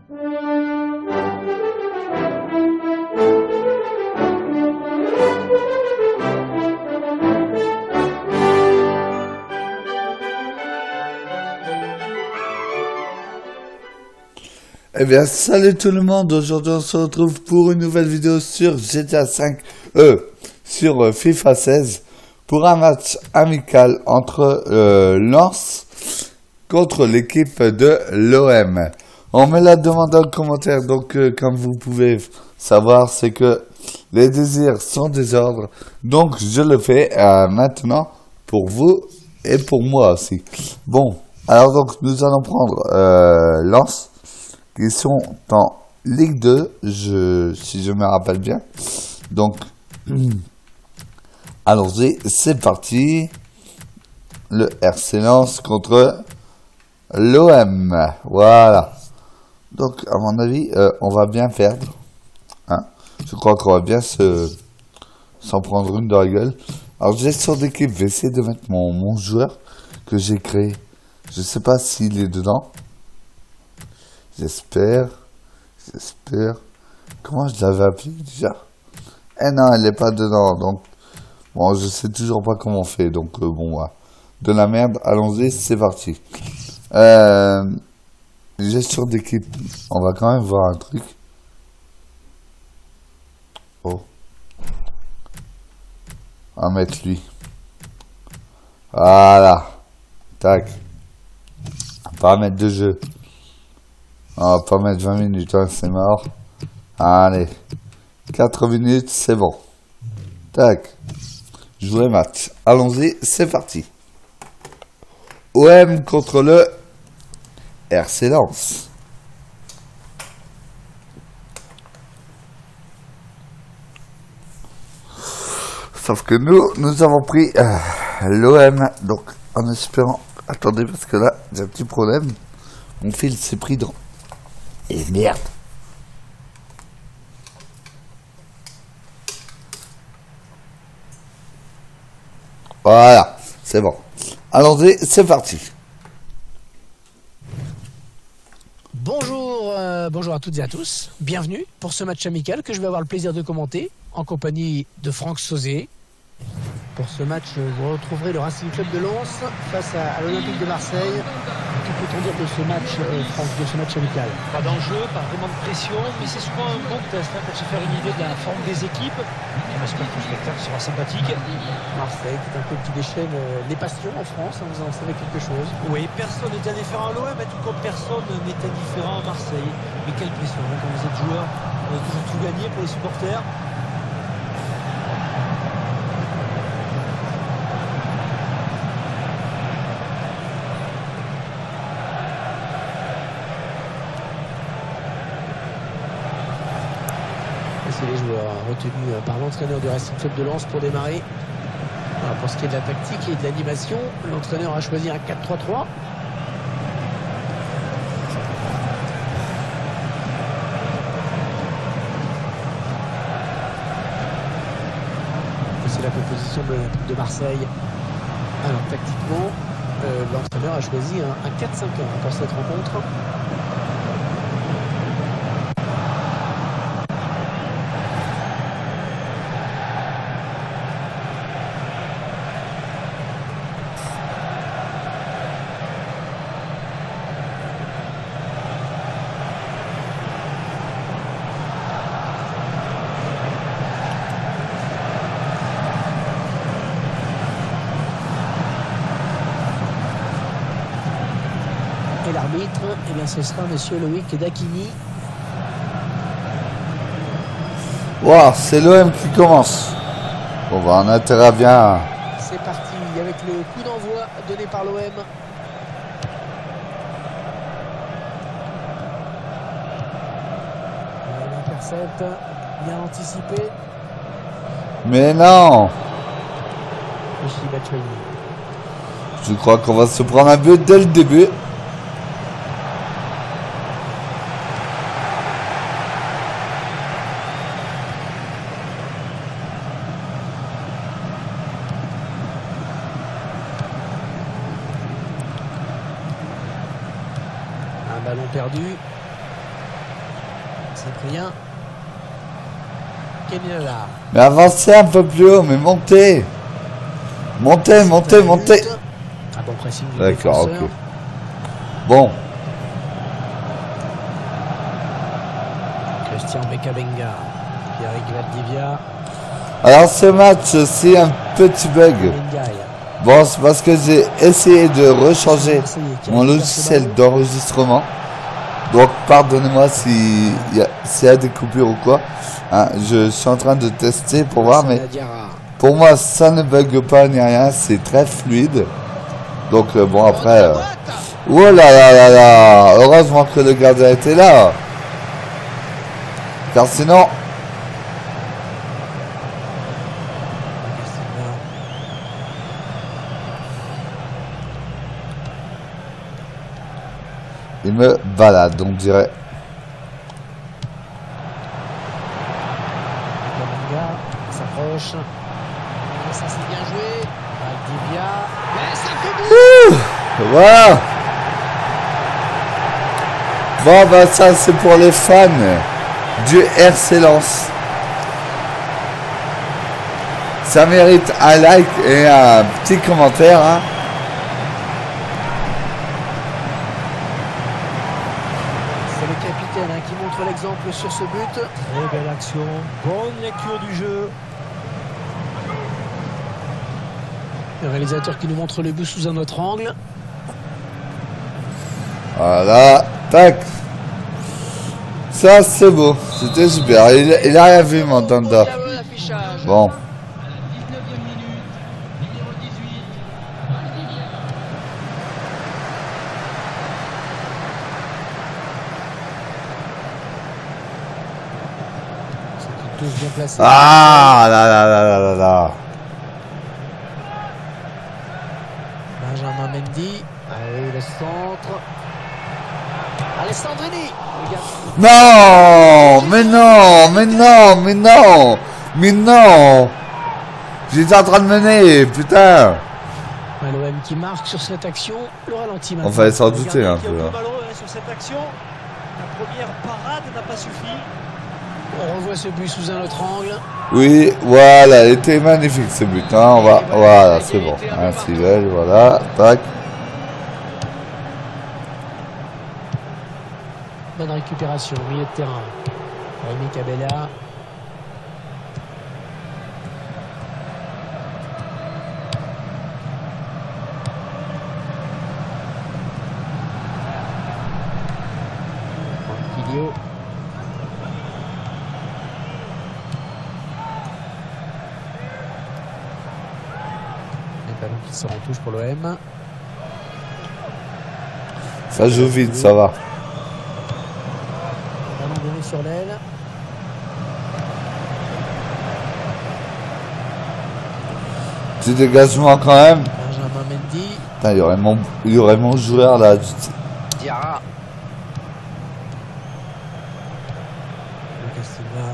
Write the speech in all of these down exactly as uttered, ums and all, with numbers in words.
Eh bien, salut tout le monde, aujourd'hui on se retrouve pour une nouvelle vidéo sur G T A cinq, euh, sur euh, FIFA seize, pour un match amical entre euh, Lens contre l'équipe de l'O M. On me l'a demandé en commentaire, donc euh, comme vous pouvez savoir, c'est que les désirs sont des ordres, donc je le fais euh, maintenant pour vous et pour moi aussi. Bon, alors donc nous allons prendre euh, Lens. Ils sont en Ligue deux, je, si je me rappelle bien. Donc, allons-y, c'est parti. Le R C Lens contre l'O M. Voilà. Donc, à mon avis, euh, on va bien perdre. Hein, je crois qu'on va bien se s'en prendre une dans la gueule. Alors, gestion d'équipe, je vais essayer de mettre mon, mon joueur que j'ai créé. Je ne sais pas s'il est dedans. J'espère, j'espère. Comment je l'avais appelé déjà? Eh non, elle n'est pas dedans, donc bon, je sais toujours pas comment on fait, donc euh, bon, voilà. De la merde, allons-y, c'est parti. Euh, gestion d'équipe, on va quand même voir un truc. Oh, on va mettre lui. Voilà, tac. On va mettre deux jeux. On va pas mettre vingt minutes, hein, c'est mort. Allez, quatre minutes, c'est bon. Tac. Jouer match. Allons-y, c'est parti. O M contre le R C Lens. Sauf que nous, nous avons pris euh, l'O M, donc en espérant... Attendez, parce que là, j'ai un petit problème. Mon fil s'est pris dans... Et merde. Voilà, c'est bon. Allons-y, c'est parti. Bonjour, euh, bonjour à toutes et à tous. Bienvenue pour ce match amical que je vais avoir le plaisir de commenter en compagnie de Franck Sauzet. Pour ce match, vous retrouverez le Racing Club de Lens face à, à l'Olympique de Marseille. Que peut-on dire de ce match, euh, Franck, de ce match amical? Pas d'enjeu, pas vraiment de pression, mais c'est souvent un bon test hein, pour se faire une idée de la forme des équipes. On espère que le spectacle sera sympathique. Marseille, qui est un club qui déchaîne euh, les passions en France, hein, vous en savez quelque chose? Oui, personne n'est indifférent à l'O M, tout comme personne n'est indifférent à Marseille. Mais quelle pression, hein, quand vous êtes joueur, on a toujours tout gagné pour les supporters. C'est les joueurs retenus par l'entraîneur du Racing Club de Lens pour démarrer. Alors pour ce qui est de la tactique et de l'animation, l'entraîneur a choisi un quatre trois trois. C'est la composition de l'Olympique de Marseille. Alors tactiquement, euh, l'entraîneur a choisi un, un quatre cinq un pour cette rencontre. Et l'arbitre, eh bien, ce sera Monsieur Loïc Dacchini. Wow, c'est l'O M qui commence. On va en intérêt bien. C'est parti avec le coup d'envoi donné par l'O M. L'intercept, bien anticipé. Mais non. Batshuayi. Je crois qu'on va se prendre un but dès le début. Un ballon perdu. Cyprien. Kenela. Mais avancez un peu plus haut, mais montez. Montez, montez, montez. Un bon pressing du D'accord, ok. défenseur. Bon, Christian Bekabenga. Pierre Valdivia. alors ce match, c'est un petit bug. Ndiaye. Bon, c'est parce que j'ai essayé de rechanger Marseillais qui mon récupère ce logiciel ballon. d'enregistrement. Donc, pardonnez-moi s'il y, a- s'il y a des coupures ou quoi. Hein, je suis en train de tester pour voir, mais Diarra. pour moi, ça ne bug pas ni rien. C'est très fluide. Donc, euh, bon, après... euh, Oh là là là là! Heureusement que le gardien était là. Car sinon... Il me balade, on dirait. Bekabenga s'approche. Et ça c'est bien joué. Valdivia. Mais ça fait bout. Voilà. Bon, bah ça, c'est pour les fans du R C Lens. Ça mérite un like et un petit commentaire, hein. C'est le capitaine hein, qui montre l'exemple sur ce but. Très belle action, bonne lecture du jeu. Le réalisateur qui nous montre le but sous un autre angle. Voilà, tac. Ça, c'est beau. C'était super. Il, il a rien vu, mon Danda. Bon. C'est une touche bien placée. Ah là là là là là là. Benjamin Mendy. Allez, le centre. Alessandrini. Regarde. Non, mais non, mais non, mais non, mais non. J'étais en train de mener, putain. L'O M qui marque sur cette action. Le ralenti maintenant. On fallait s'en douter Gardien un qui est peu. un Là. peu malheureux hein, sur cette action. La première parade n'a pas suffi. On revoit ce but sous un autre angle. Oui, voilà, il était magnifique ce but. Hein. On va, voilà, c'est bon. Un civil, voilà, tac. Bonne récupération au milieu de terrain. Rémi Cabella. Filio. Les ballons qui sort en touche pour l'O M. Ça joue vite, ça va. Ballon donné sur l'aile. Petit dégagement quand même. Benjamin Mendy. Putain, il y aurait mon, il y aurait mon joueur là. Diarra. Lucas Silva.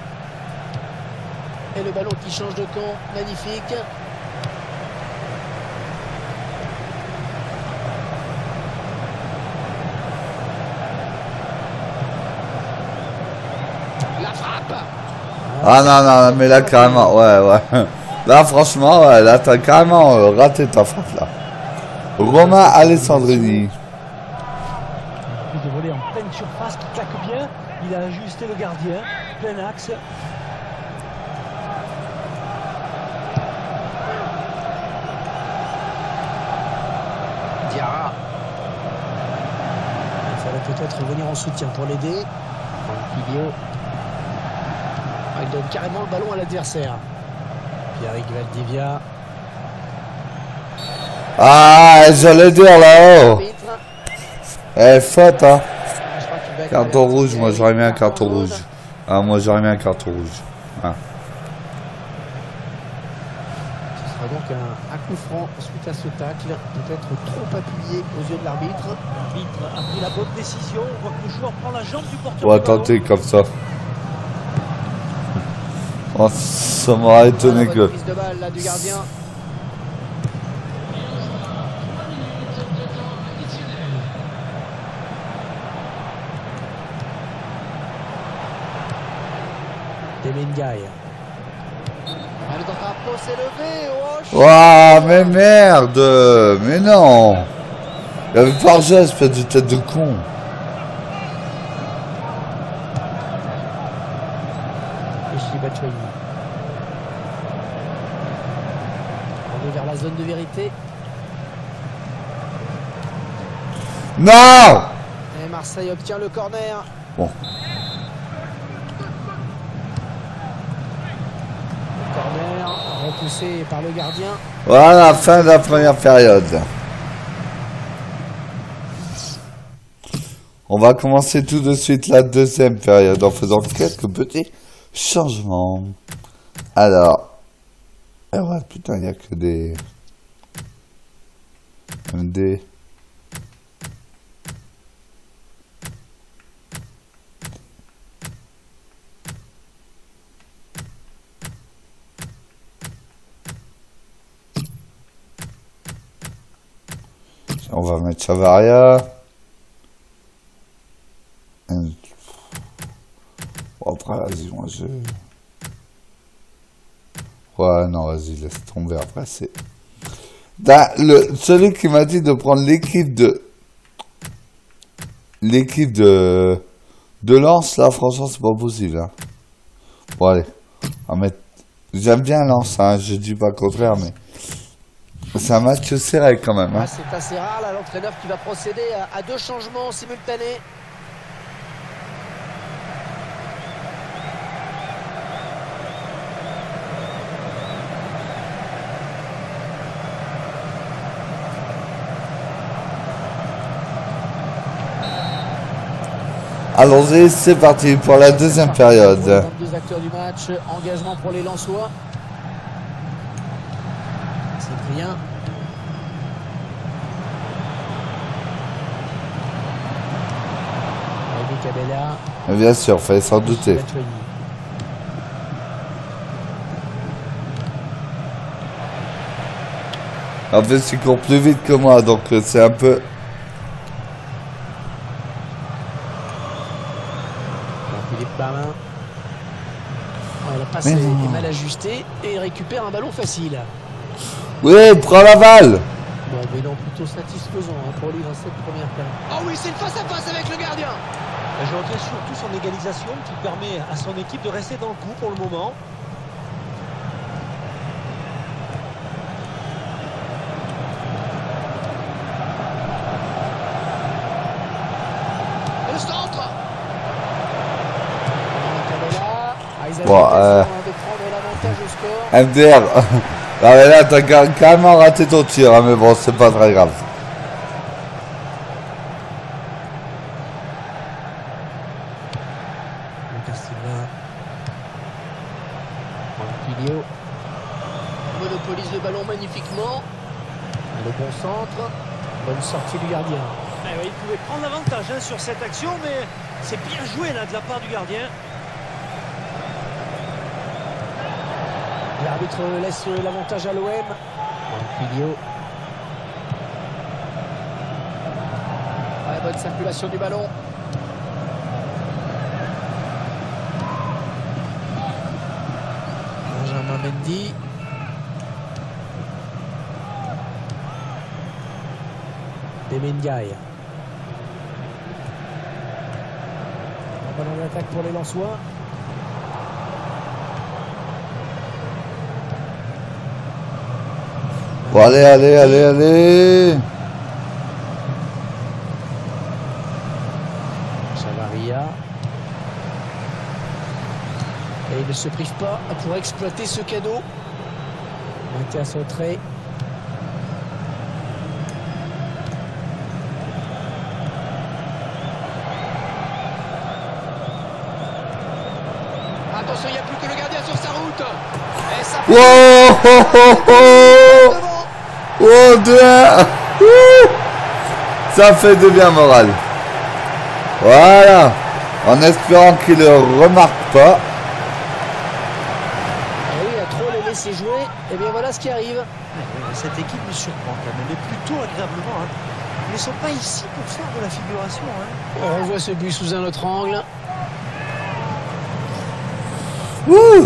Et le ballon qui change de camp. Magnifique. La frappe. Ah non, non, mais là carrément, ouais, ouais. Là franchement, ouais, là t'as carrément euh, raté ta frappe là. Romain Alessandrini. Puis de voler en pleine surface qui claque bien. Il a ajusté le gardien. Plein axe. Diarra. Il fallait peut-être venir en soutien pour l'aider. Filio. Ah, il donne carrément le ballon à l'adversaire. Pierre Valdivia. Ah, j'allais dire là-haut. Arbitre. Eh, faute, hein. Je crois qu'il va- Carton rouge, moi j'aurais mis un carton rouge. Ah, moi j'aurais mis un carton rouge. Ah. Ce sera donc un, un coup franc suite à ce tacle. Peut-être trop appuyé aux yeux de l'arbitre. L'arbitre a pris la bonne décision. On voit que le joueur prend la jambe du porteur. On va du ballon. tenter comme ça. Oh, ça m'aurait étonné Bonne que... prise de balle là du gardien. Demengaï. Le drapeau s'est levé. Oh, oh mais merde. Mais non. Il y avait pas jeu, espèce de tête de con. On est vers la zone de vérité. Non. Et Marseille obtient le corner. Bon. Le corner repoussé par le gardien. Voilà, fin de la première période. On va commencer tout de suite la deuxième période en faisant quelques petits changements. Alors, eh ouais, putain, il n'y a que des... Des... On va mettre Chavaria. Bon, après, vas-y, moi je... Ouais, non, vas-y, laisse tomber. Après, c'est... Le... Celui qui m'a dit de prendre l'équipe de... L'équipe de... De Lens, là, franchement, c'est pas possible. Hein. Bon, allez. On va mettre... J'aime bien Lens, hein, je dis pas le contraire, mais... C'est un match serré quand même. Hein. Ah, c'est assez rare, là, l'entraîneur qui va procéder à, à deux changements simultanés. Allons-y, c'est parti pour la deuxième période. Deux acteurs du match, engagement pour les Lensois. Cyprien. Rémi Cabella. Bien sûr, fallait s'en douter. En fait, il court plus vite que moi, donc c'est un peu... Philippe Bamin. Oh, la passe est, est mal ajustée et il récupère un ballon facile. Oui, prends la balle. Bon, mais non, plutôt satisfaisant hein, pour lui dans cette première période. Oh oui, c'est le face-à-face avec le gardien. Je retiens surtout son égalisation qui permet à son équipe de rester dans le coup pour le moment. Et le centre. Bon, euh... de prendre l'avantage au score. M D R. Ah mais là, t'as carrément raté ton tir, hein, mais bon, c'est pas très grave. Pilio monopolise le ballon magnifiquement. Le bon centre. Bonne sortie du gardien. Eh oui, il pouvait prendre l'avantage hein, sur cette action, mais c'est bien joué là de la part du gardien. L'arbitre laisse l'avantage à l'O M. Pilio. Ouais, bonne circulation du ballon. Benjamin Mendy. Demengaï. Ballon d'attaque pour les Lensois. Bon, allez, allez, allez, allez. Chavaria. Et il ne se prive pas pour exploiter ce cadeau. Mathias Autré. Attention, il n'y a plus que le gardien sur sa route. Et ça fait... Wow, oh, oh, oh. Oh, deux un. Ça fait du bien moral. Voilà. En espérant qu'il ne remarque pas. Et oui, à trop les laisser jouer, et bien voilà ce qui arrive. Cette équipe me surprend quand même, mais plutôt agréablement. Hein. Ils ne sont pas ici pour faire de la figuration. Hein. On revoit ce but sous un autre angle. Wouh.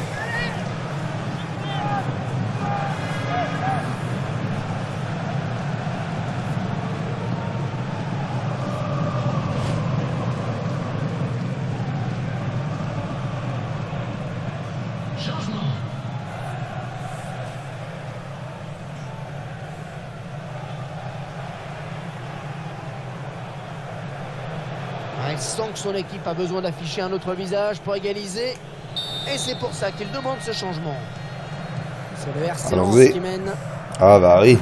Il sent que son équipe a besoin d'afficher un autre visage pour égaliser. Et c'est pour ça qu'il demande ce changement. C'est le R C Lens oui. qui mène. Ah bah oui.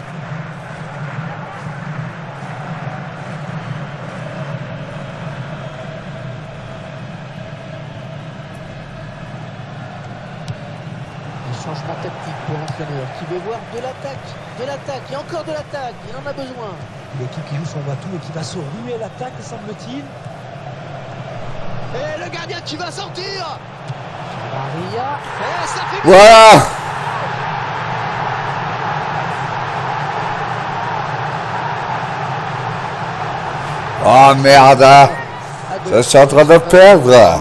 Un changement tactique pour l'entraîneur qui veut voir de l'attaque, de l'attaque et encore de l'attaque. Il en a besoin. L'équipe qui joue son bateau et qui va se ruer à l'attaque, semble-t-il. Et le gardien qui va sortir. Maria. Et ça fait... Voilà. Oh merde. Je suis en train de perdre.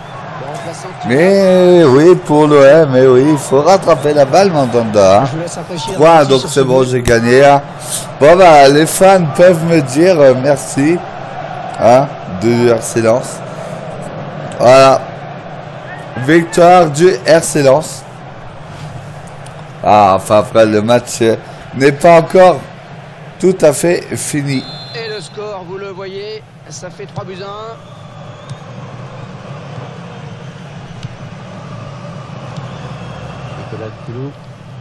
Mais oui, pour l'O M, mais oui, il faut rattraper la balle, Mandanda. trois, donc c'est bon, j'ai gagné. Hein. Bon, bah, les fans peuvent me dire euh, merci hein, de R C Lens. Voilà. Victoire du R C Lens. Ah, enfin, après, le match euh, n'est pas encore tout à fait fini. Et le score, vous le voyez, ça fait trois buts à un. Nicolas Coulou.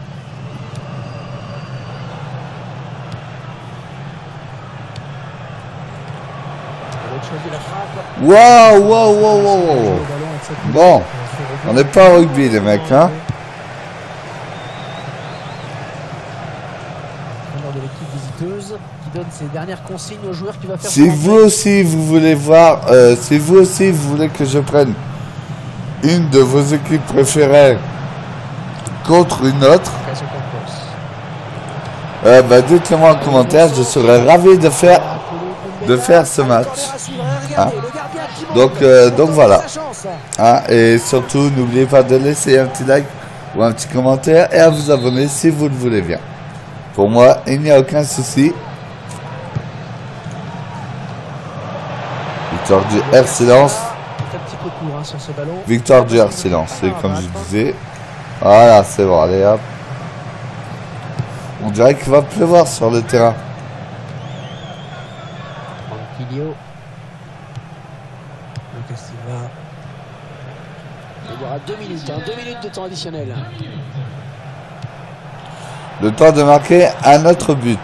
Waouh, waouh, waouh, waouh. Bon, on n'est pas au rugby, les mecs, hein. De l'équipe visiteuse qui donne ses dernières consignes aux joueurs qui va faire. Si vous aussi vous voulez voir, euh, si vous aussi vous voulez que je prenne une de vos équipes préférées contre une autre, euh, bah dites-le moi en commentaire, je serais ravi de faire de faire ce match. Hein. Donc euh, donc voilà. Hein, et surtout n'oubliez pas de laisser un petit like ou un petit commentaire et à vous abonner si vous le voulez bien. Pour moi, il n'y a aucun souci. Victoire du R C Lens. Victoire du R C Lens. Et comme je disais. Voilà, c'est bon. Allez hop. On dirait qu'il va pleuvoir sur le terrain. Il y aura deux minutes, hein, deux minutes de temps additionnel. Le temps de marquer un autre but.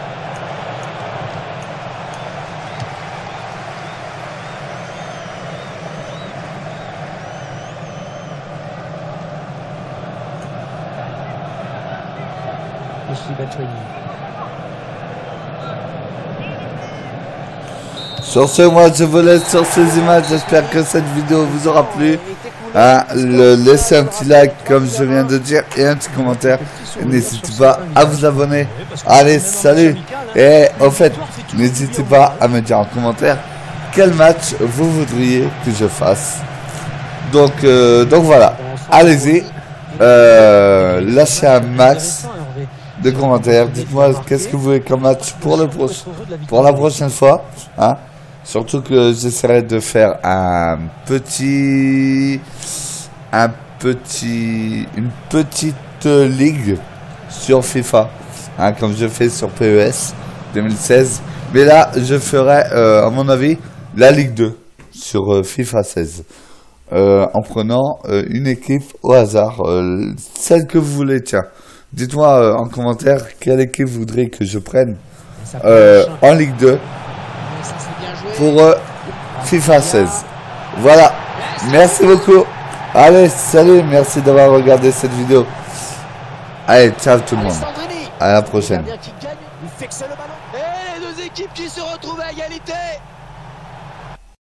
Sur ce, moi je vous laisse sur ces images. J'espère que cette vidéo vous aura plu. Hein, le, laissez un petit like comme je viens de dire et un petit commentaire. N'hésitez pas à vous abonner. Allez, salut. Et au fait, n'hésitez pas à me dire en commentaire quel match vous voudriez que je fasse. Donc, euh, donc voilà. Allez-y. Euh, lâchez un max de commentaires. Dites-moi qu'est-ce que vous voulez comme match pour, le pro pour la prochaine fois. Hein. Surtout que j'essaierai de faire un petit, un petit, une petite ligue sur FIFA, hein, comme je fais sur P E S deux mille seize. Mais là, je ferai, euh, à mon avis, la Ligue deux sur euh, FIFA seize, euh, en prenant euh, une équipe au hasard, euh, celle que vous voulez. Tiens, dites-moi euh, en commentaire quelle équipe vous voudrez que je prenne euh, en Ligue deux. Pour euh, FIFA seize. Voilà. Merci beaucoup. Allez, salut. Merci d'avoir regardé cette vidéo. Allez, ciao tout le monde. À la prochaine. Et les deux équipes qui se retrouvent à égalité.